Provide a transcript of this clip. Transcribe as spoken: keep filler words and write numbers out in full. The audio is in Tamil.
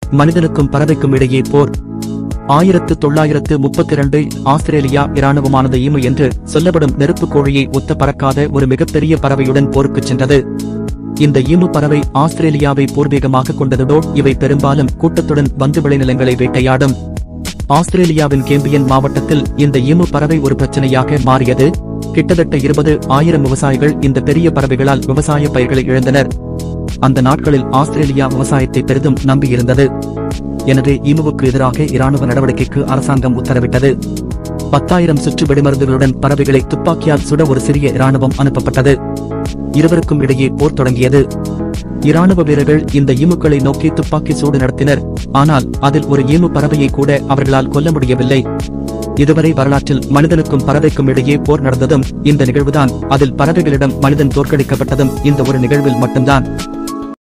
மனிதனுக்கும் பறவைக்கும் இடையே போர். ஆயிரத்து தொள்ளாயிரத்து முப்பத்தி இரண்டு ஆஸ்திரேலியா இராணுவமானது ஈமு என்று சொல்லப்படும் நெருப்பு கோழியை ஒத்த பறக்காத ஒரு மிகப்பெரிய பறவையுடன் போருக்குச் சென்றது. இந்த ஈமு பறவை ஆஸ்திரேலியாவை பூர்வீகமாக கொண்டதோடு இவை பெரும்பாலும் கூட்டத்துடன் வந்து விளைநிலங்களை வேட்டையாடும். ஆஸ்திரேலியாவின் கேம்பியன் மாவட்டத்தில் இந்த ஈமு பறவை ஒரு பிரச்சனையாக மாறியது. கிட்டத்தட்ட இருபது ஆயிரம் விவசாயிகள் இந்த பெரிய பறவைகளால் விவசாய பயிர்களை இழந்தனர். அந்த நாட்களில் ஆஸ்திரேலியா விவசாயத்தை பெரிதும் நம்பியிருந்தது. எனவே ஈமுவுக்கு எதிராக இராணுவ நடவடிக்கைக்கு அரசாங்கம் உத்தரவிட்டது. பத்தாயிரம் சுற்று வெடிமருந்துகளுடன் பறவைகளை துப்பாக்கியால் சுட ஒரு சிறிய இராணுவம் அனுப்பப்பட்டது. இருவருக்கும் இடையே போர் தொடங்கியது. இராணுவ வீரர்கள் இந்த ஈமுக்களை நோக்கி துப்பாக்கி சூடு நடத்தினர். ஆனால் அதில் ஒரு ஈமு பறவையை கூட அவர்களால் கொல்ல முடியவில்லை. இதுவரை வரலாற்றில் மனிதனுக்கும் பறவைக்கும் இடையே போர் நடந்ததும் இந்த நிகழ்வுதான். அதில் பறவைகளிடம் மனிதன் தோற்கடிக்கப்பட்டதும் இந்த ஒரு நிகழ்வில் மட்டும்தான்.